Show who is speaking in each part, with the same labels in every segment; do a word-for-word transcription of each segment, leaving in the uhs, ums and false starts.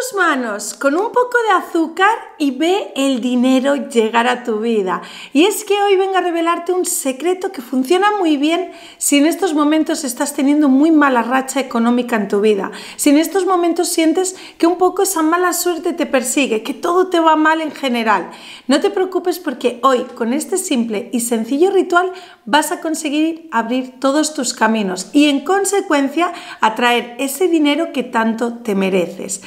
Speaker 1: tus manos con un poco de azúcar y ve el dinero llegar a tu vida. Y es que hoy vengo a revelarte un secreto que funciona muy bien si en estos momentos estás teniendo muy mala racha económica en tu vida. Si en estos momentos sientes que un poco esa mala suerte te persigue, que todo te va mal en general. No te preocupes porque hoy con este simple y sencillo ritual vas a conseguir abrir todos tus caminos y en consecuencia atraer ese dinero que tanto te mereces.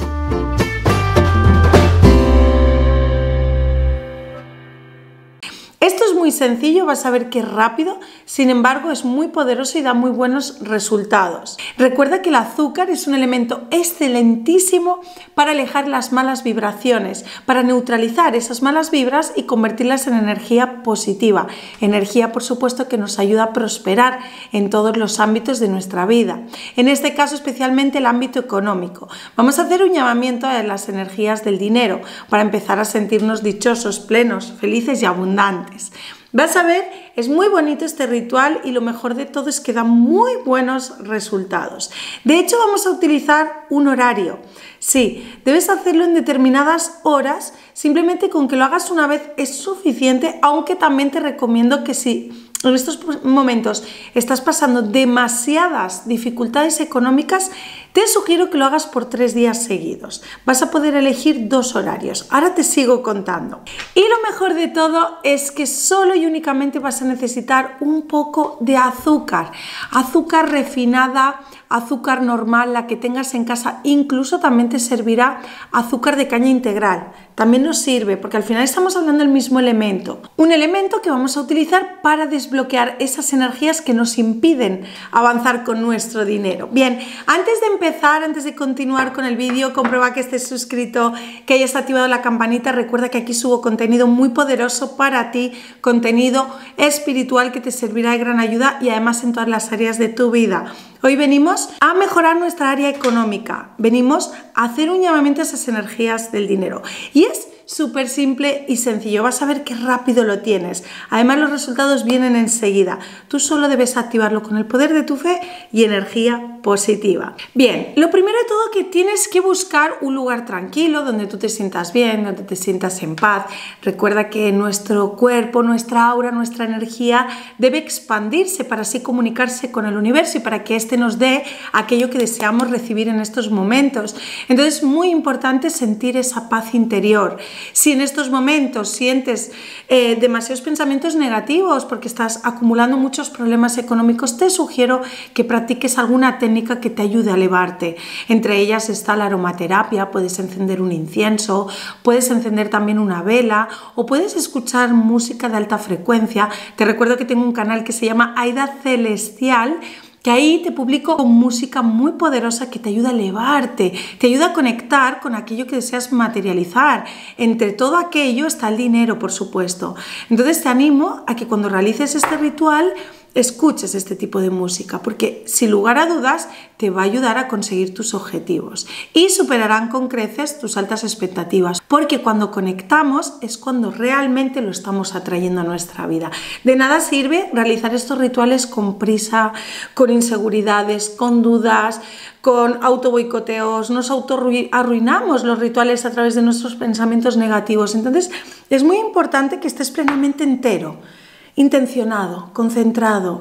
Speaker 1: Esto es muy sencillo, vas a ver que es rápido, sin embargo es muy poderoso y da muy buenos resultados. Recuerda que el azúcar es un elemento excelentísimo para alejar las malas vibraciones, para neutralizar esas malas vibras y convertirlas en energía positiva. Energía, por supuesto, que nos ayuda a prosperar en todos los ámbitos de nuestra vida. En este caso, especialmente el ámbito económico. Vamos a hacer un llamamiento a las energías del dinero para empezar a sentirnos dichosos, plenos, felices y abundantes. Vas a ver, es muy bonito este ritual y lo mejor de todo es que da muy buenos resultados. De hecho, vamos a utilizar un horario. Sí, debes hacerlo en determinadas horas, simplemente con que lo hagas una vez es suficiente, aunque también te recomiendo que si en estos momentos estás pasando demasiadas dificultades económicas, te sugiero que lo hagas por tres días seguidos. Vas a poder elegir dos horarios. Ahora te sigo contando. Y lo mejor de todo es que solo y únicamente vas a necesitar un poco de azúcar. Azúcar refinada, azúcar normal, la que tengas en casa. Incluso también te servirá azúcar de caña integral. También nos sirve porque al final estamos hablando del mismo elemento. Un elemento que vamos a utilizar para desbloquear esas energías que nos impiden avanzar con nuestro dinero. Bien, antes de empezar, antes de continuar con el vídeo, comprueba que estés suscrito, que hayas activado la campanita. Recuerda que aquí subo contenido muy poderoso para ti, contenido espiritual que te servirá de gran ayuda y además en todas las áreas de tu vida. Hoy venimos a mejorar nuestra área económica, venimos a hacer un llamamiento a esas energías del dinero y es súper simple y sencillo, vas a ver qué rápido lo tienes. Además los resultados vienen enseguida, tú solo debes activarlo con el poder de tu fe y energía positiva. Bien, lo primero de todo que tienes que buscar un lugar tranquilo donde tú te sientas bien, donde te sientas en paz. Recuerda que nuestro cuerpo, nuestra aura, nuestra energía debe expandirse para así comunicarse con el universo y para que éste nos dé aquello que deseamos recibir en estos momentos. Entonces es muy importante sentir esa paz interior. Si en estos momentos sientes eh, demasiados pensamientos negativos porque estás acumulando muchos problemas económicos, te sugiero que practiques alguna técnica que te ayude a elevarte. Entre ellas está la aromaterapia, puedes encender un incienso, puedes encender también una vela o puedes escuchar música de alta frecuencia. Te recuerdo que tengo un canal que se llama Aida Celestial, que ahí te publico con música muy poderosa que te ayuda a elevarte, te ayuda a conectar con aquello que deseas materializar. Entre todo aquello está el dinero, por supuesto. Entonces te animo a que cuando realices este ritual escuches este tipo de música, porque sin lugar a dudas te va a ayudar a conseguir tus objetivos y superarán con creces tus altas expectativas, porque cuando conectamos es cuando realmente lo estamos atrayendo a nuestra vida. De nada sirve realizar estos rituales con prisa, con inseguridades, con dudas, con autoboicoteos, nos auto-arruinamos los rituales a través de nuestros pensamientos negativos. Entonces es muy importante que estés plenamente entero, intencionado, concentrado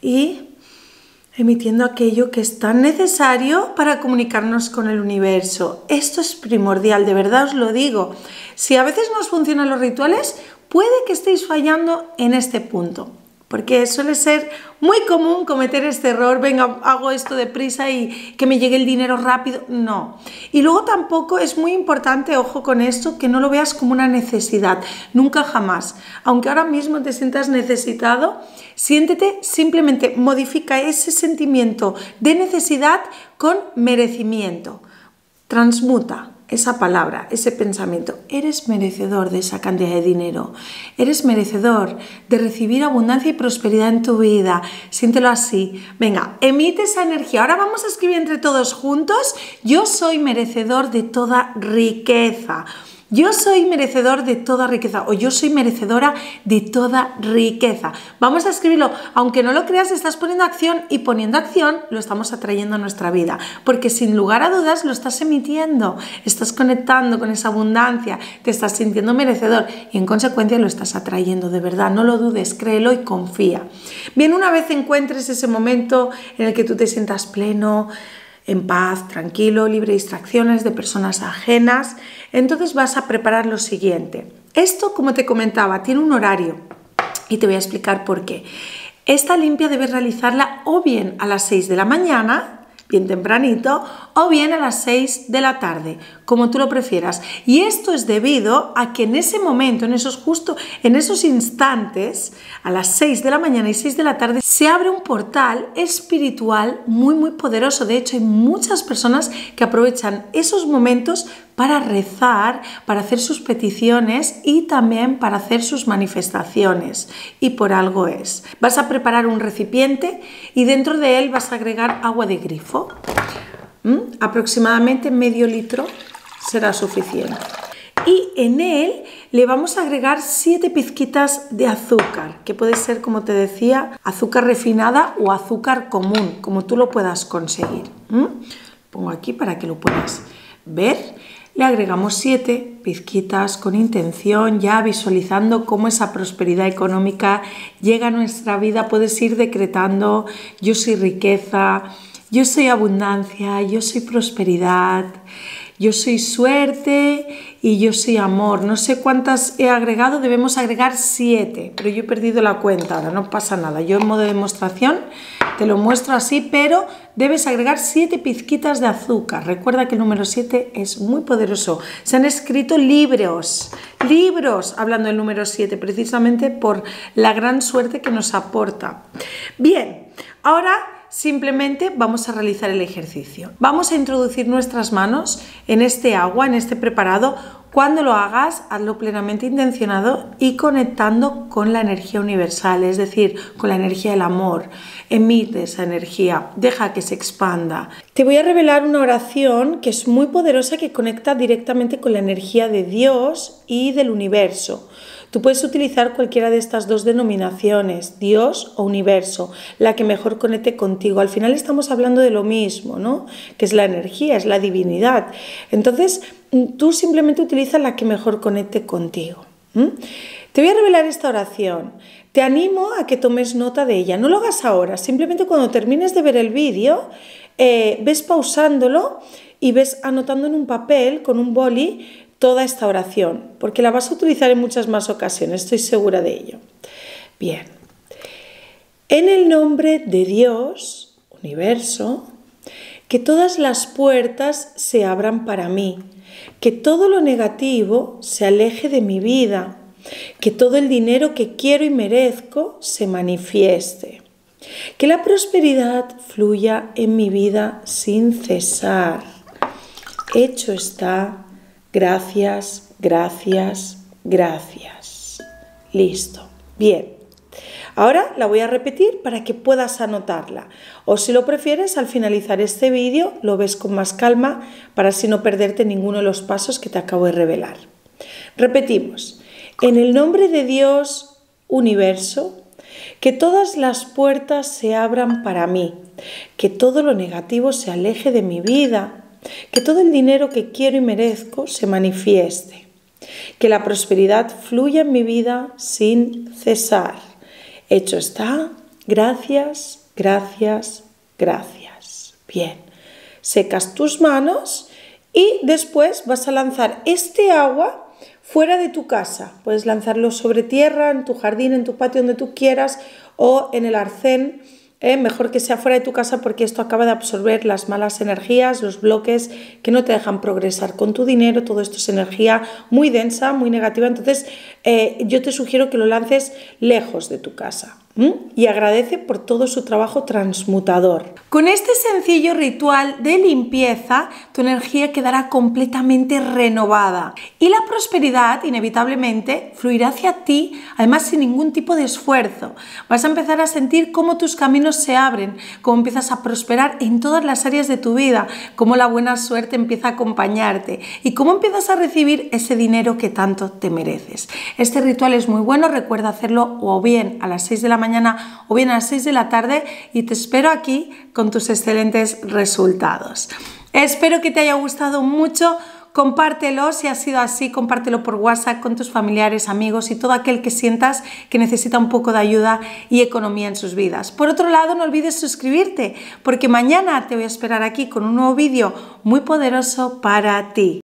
Speaker 1: y emitiendo aquello que es tan necesario para comunicarnos con el universo. Esto es primordial, de verdad os lo digo. Si a veces no os funcionan los rituales, puede que estéis fallando en este punto, porque suele ser muy común cometer este error, venga, hago esto deprisa y que me llegue el dinero rápido. No. Y luego tampoco es muy importante, ojo con esto, que no lo veas como una necesidad, nunca jamás. Aunque ahora mismo te sientas necesitado, siéntete, simplemente modifica ese sentimiento de necesidad con merecimiento. Transmuta esa palabra, ese pensamiento. Eres merecedor de esa cantidad de dinero. Eres merecedor de recibir abundancia y prosperidad en tu vida. Siéntelo así. Venga, emite esa energía. Ahora vamos a escribir entre todos juntos. Yo soy merecedor de toda riqueza. Yo soy merecedor de toda riqueza o yo soy merecedora de toda riqueza. Vamos a escribirlo. Aunque no lo creas, estás poniendo acción y poniendo acción lo estamos atrayendo a nuestra vida. Porque sin lugar a dudas lo estás emitiendo. Estás conectando con esa abundancia. Te estás sintiendo merecedor y en consecuencia lo estás atrayendo de verdad. No lo dudes, créelo y confía. Bien, una vez encuentres ese momento en el que tú te sientas pleno, en paz, tranquilo, libre de distracciones de personas ajenas, entonces vas a preparar lo siguiente. Esto, como te comentaba, tiene un horario y te voy a explicar por qué. Esta limpia debes realizarla o bien a las seis de la mañana, bien tempranito, o bien a las seis de la tarde, como tú lo prefieras. Y esto es debido a que en ese momento, en esos justo, en esos instantes, a las seis de la mañana y seis de la tarde, se abre un portal espiritual muy, muy poderoso. De hecho, hay muchas personas que aprovechan esos momentos para rezar, para hacer sus peticiones y también para hacer sus manifestaciones. Y por algo es. Vas a preparar un recipiente y dentro de él vas a agregar agua de grifo. ¿Mm? Aproximadamente medio litro será suficiente. Y en él le vamos a agregar siete pizquitas de azúcar, que puede ser, como te decía, azúcar refinada o azúcar común, como tú lo puedas conseguir. ¿Mm? Pongo aquí para que lo puedas ver. Le agregamos siete pizquitas con intención, ya visualizando cómo esa prosperidad económica llega a nuestra vida. Puedes ir decretando: yo soy riqueza, yo soy abundancia, yo soy prosperidad, yo soy suerte y yo soy amor. No sé cuántas he agregado, debemos agregar siete, pero yo he perdido la cuenta ahora, no pasa nada. Yo en modo demostración te lo muestro así, pero debes agregar siete pizquitas de azúcar. Recuerda que el número siete es muy poderoso. Se han escrito libros, libros hablando del número siete, precisamente por la gran suerte que nos aporta. Bien, ahora simplemente vamos a realizar el ejercicio. Vamos a introducir nuestras manos en este agua, en este preparado. Cuando lo hagas, hazlo plenamente intencionado y conectando con la energía universal, es decir, con la energía del amor. Emite esa energía, deja que se expanda. Te voy a revelar una oración que es muy poderosa, que conecta directamente con la energía de Dios y del universo. Tú puedes utilizar cualquiera de estas dos denominaciones, Dios o universo, la que mejor conecte contigo. Al final estamos hablando de lo mismo, ¿no? Que es la energía, es la divinidad. Entonces, tú simplemente utiliza la que mejor conecte contigo. ¿Mm? Te voy a revelar esta oración. Te animo a que tomes nota de ella. No lo hagas ahora, simplemente cuando termines de ver el vídeo, eh, ves pausándolo y ves anotando en un papel con un boli toda esta oración, porque la vas a utilizar en muchas más ocasiones, estoy segura de ello. Bien. En el nombre de Dios, universo, que todas las puertas se abran para mí, que todo lo negativo se aleje de mi vida, que todo el dinero que quiero y merezco se manifieste, que la prosperidad fluya en mi vida sin cesar. Hecho está. Gracias, gracias, gracias. Listo. Bien. Ahora la voy a repetir para que puedas anotarla. O si lo prefieres, al finalizar este vídeo lo ves con más calma para así no perderte ninguno de los pasos que te acabo de revelar. Repetimos. En el nombre de Dios, universo, que todas las puertas se abran para mí, que todo lo negativo se aleje de mi vida, que todo el dinero que quiero y merezco se manifieste, que la prosperidad fluya en mi vida sin cesar. Hecho está. Gracias, gracias, gracias. Bien, secas tus manos y después vas a lanzar este agua fuera de tu casa. Puedes lanzarlo sobre tierra, en tu jardín, en tu patio, donde tú quieras, o en el arcén. Eh, mejor que sea fuera de tu casa, porque esto acaba de absorber las malas energías, los bloques que no te dejan progresar con tu dinero. Todo esto es energía muy densa, muy negativa. Entonces eh, yo te sugiero que lo lances lejos de tu casa. y agradece por todo su trabajo transmutador. Con este sencillo ritual de limpieza, tu energía quedará completamente renovada y la prosperidad inevitablemente fluirá hacia ti, además sin ningún tipo de esfuerzo. Vas a empezar a sentir cómo tus caminos se abren, cómo empiezas a prosperar en todas las áreas de tu vida, cómo la buena suerte empieza a acompañarte y cómo empiezas a recibir ese dinero que tanto te mereces. Este ritual es muy bueno, recuerda hacerlo o bien a las seis de la mañana o bien a las seis de la tarde y te espero aquí con tus excelentes resultados. Espero que te haya gustado mucho. Compártelo, si ha sido así, compártelo por WhatsApp con tus familiares, amigos y todo aquel que sientas que necesita un poco de ayuda y economía en sus vidas. Por otro lado, no olvides suscribirte porque mañana te voy a esperar aquí con un nuevo vídeo muy poderoso para ti.